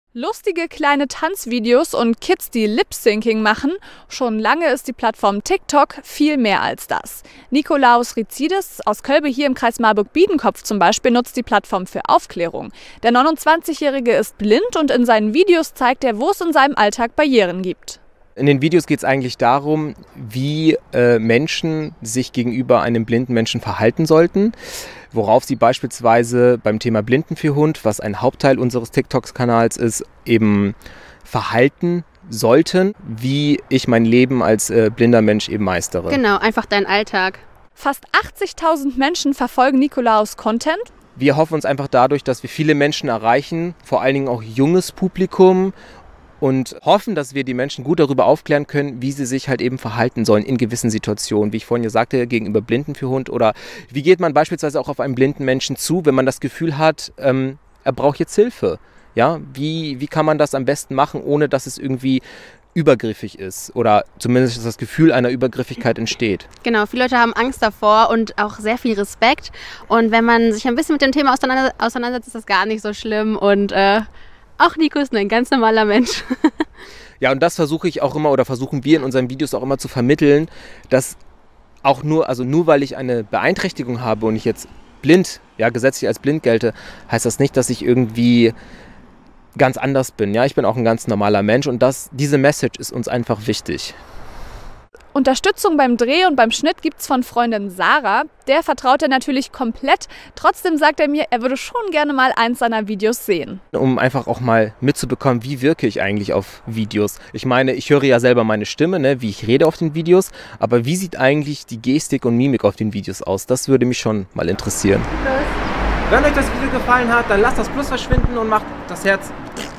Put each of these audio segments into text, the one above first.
Lustige kleine Tanzvideos und Kids, die Lip-Syncing machen, schon lange ist die Plattform TikTok viel mehr als das. Nikolaus Rizidis aus Kölbe hier im Kreis Marburg-Biedenkopf zum Beispiel nutzt die Plattform für Aufklärung. Der 29-Jährige ist blind und in seinen Videos zeigt er, wo es in seinem Alltag Barrieren gibt. In den Videos geht es eigentlich darum, wie Menschen sich gegenüber einem blinden Menschen verhalten sollten, worauf sie beispielsweise beim Thema Blindenführhund, was ein Hauptteil unseres TikTok-Kanals ist, eben verhalten sollten, wie ich mein Leben als blinder Mensch eben meistere. Genau, einfach deinen Alltag. Fast 80.000 Menschen verfolgen Nikolaus Content. Wir hoffen uns einfach dadurch, dass wir viele Menschen erreichen, vor allen Dingen auch junges Publikum, und hoffen, dass wir die Menschen gut darüber aufklären können, wie sie sich halt eben verhalten sollen in gewissen Situationen. Wie ich vorhin ja sagte, gegenüber Blindenführhund, oder wie geht man beispielsweise auch auf einen blinden Menschen zu, wenn man das Gefühl hat, er braucht jetzt Hilfe. Ja? Wie kann man das am besten machen, ohne dass es irgendwie übergriffig ist oder zumindest das Gefühl einer Übergriffigkeit entsteht. Genau, viele Leute haben Angst davor und auch sehr viel Respekt. Und wenn man sich ein bisschen mit dem Thema auseinandersetzt, ist das gar nicht so schlimm. Und auch Nico ist ein ganz normaler Mensch. Ja, und das versuche ich auch immer, oder versuchen wir in unseren Videos auch immer zu vermitteln, dass auch nur weil ich eine Beeinträchtigung habe und ich jetzt blind, ja, gesetzlich als blind gelte, heißt das nicht, dass ich irgendwie ganz anders bin. Ja, ich bin auch ein ganz normaler Mensch, und diese Message ist uns einfach wichtig. Unterstützung beim Dreh und beim Schnitt gibt es von Freundin Sarah. Der vertraut er natürlich komplett. Trotzdem sagt er mir, er würde schon gerne mal eins seiner Videos sehen. Um einfach auch mal mitzubekommen, wie wirke ich eigentlich auf Videos. Ich meine, ich höre ja selber meine Stimme, ne, wie ich rede auf den Videos. Aber wie sieht eigentlich die Gestik und Mimik auf den Videos aus? Das würde mich schon mal interessieren. Wenn euch das Video gefallen hat, dann lasst das Plus verschwinden und macht das Herz.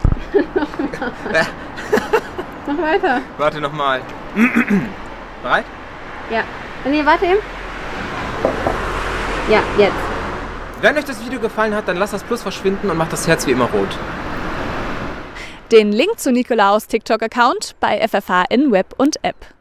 Mach weiter. Warte nochmal. Bereit? Ja. Nee, warte eben. Ja, jetzt. Wenn euch das Video gefallen hat, dann lasst das Plus verschwinden und macht das Herz wie immer rot. Den Link zu Nikolaus TikTok-Account bei FFH in Web und App.